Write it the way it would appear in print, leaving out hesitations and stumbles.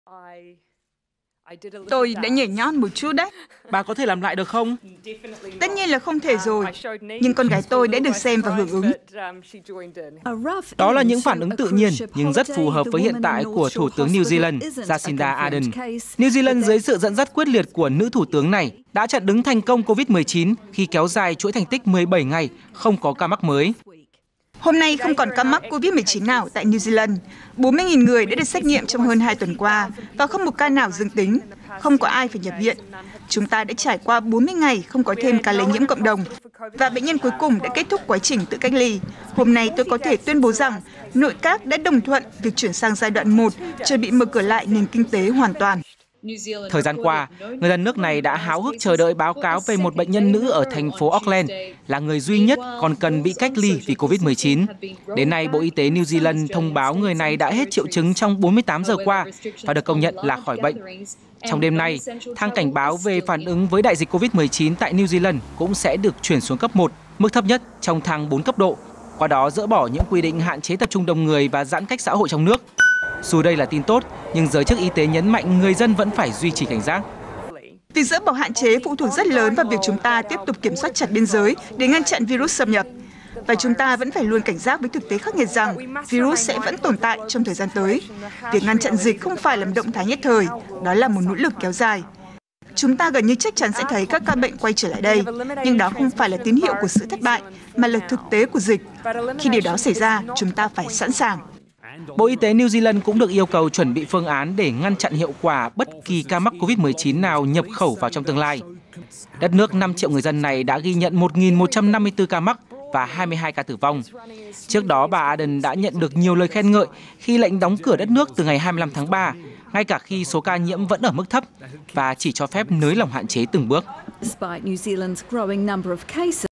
Tôi đã nhảy nhót một chút đấy. Bà có thể làm lại được không? Tất nhiên là không thể rồi, nhưng con gái tôi đã được xem và hưởng ứng. Đó là những phản ứng tự nhiên, nhưng rất phù hợp với hiện tại của Thủ tướng New Zealand, Jacinda Ardern. New Zealand dưới sự dẫn dắt quyết liệt của nữ Thủ tướng này đã chặn đứng thành công COVID-19 khi kéo dài chuỗi thành tích 17 ngày không có ca mắc mới. Hôm nay không còn ca mắc COVID-19 nào tại New Zealand. 40.000 người đã được xét nghiệm trong hơn 2 tuần qua và không một ca nào dương tính. Không có ai phải nhập viện. Chúng ta đã trải qua 40 ngày không có thêm ca lây nhiễm cộng đồng và bệnh nhân cuối cùng đã kết thúc quá trình tự cách ly. Hôm nay tôi có thể tuyên bố rằng nội các đã đồng thuận việc chuyển sang giai đoạn 1, chuẩn bị mở cửa lại nền kinh tế hoàn toàn. Thời gian qua, người dân nước này đã háo hức chờ đợi báo cáo về một bệnh nhân nữ ở thành phố Auckland, là người duy nhất còn cần bị cách ly vì COVID-19. Đến nay, Bộ Y tế New Zealand thông báo người này đã hết triệu chứng trong 48 giờ qua và được công nhận là khỏi bệnh. Trong đêm nay, thang cảnh báo về phản ứng với đại dịch COVID-19 tại New Zealand cũng sẽ được chuyển xuống cấp 1, mức thấp nhất trong thang 4 cấp độ, qua đó dỡ bỏ những quy định hạn chế tập trung đông người và giãn cách xã hội trong nước. Dù đây là tin tốt, nhưng giới chức y tế nhấn mạnh người dân vẫn phải duy trì cảnh giác. Việc dỡ bỏ hạn chế phụ thuộc rất lớn vào việc chúng ta tiếp tục kiểm soát chặt biên giới để ngăn chặn virus xâm nhập. Và chúng ta vẫn phải luôn cảnh giác với thực tế khắc nghiệt rằng virus sẽ vẫn tồn tại trong thời gian tới. Việc ngăn chặn dịch không phải là một động thái nhất thời, đó là một nỗ lực kéo dài. Chúng ta gần như chắc chắn sẽ thấy các ca bệnh quay trở lại đây, nhưng đó không phải là tín hiệu của sự thất bại, mà là thực tế của dịch. Khi điều đó xảy ra, chúng ta phải sẵn sàng. Bộ Y tế New Zealand cũng được yêu cầu chuẩn bị phương án để ngăn chặn hiệu quả bất kỳ ca mắc COVID-19 nào nhập khẩu vào trong tương lai. Đất nước 5 triệu người dân này đã ghi nhận 1.154 ca mắc và 22 ca tử vong. Trước đó, bà Ardern đã nhận được nhiều lời khen ngợi khi lệnh đóng cửa đất nước từ ngày 25 tháng 3, ngay cả khi số ca nhiễm vẫn ở mức thấp và chỉ cho phép nới lỏng hạn chế từng bước.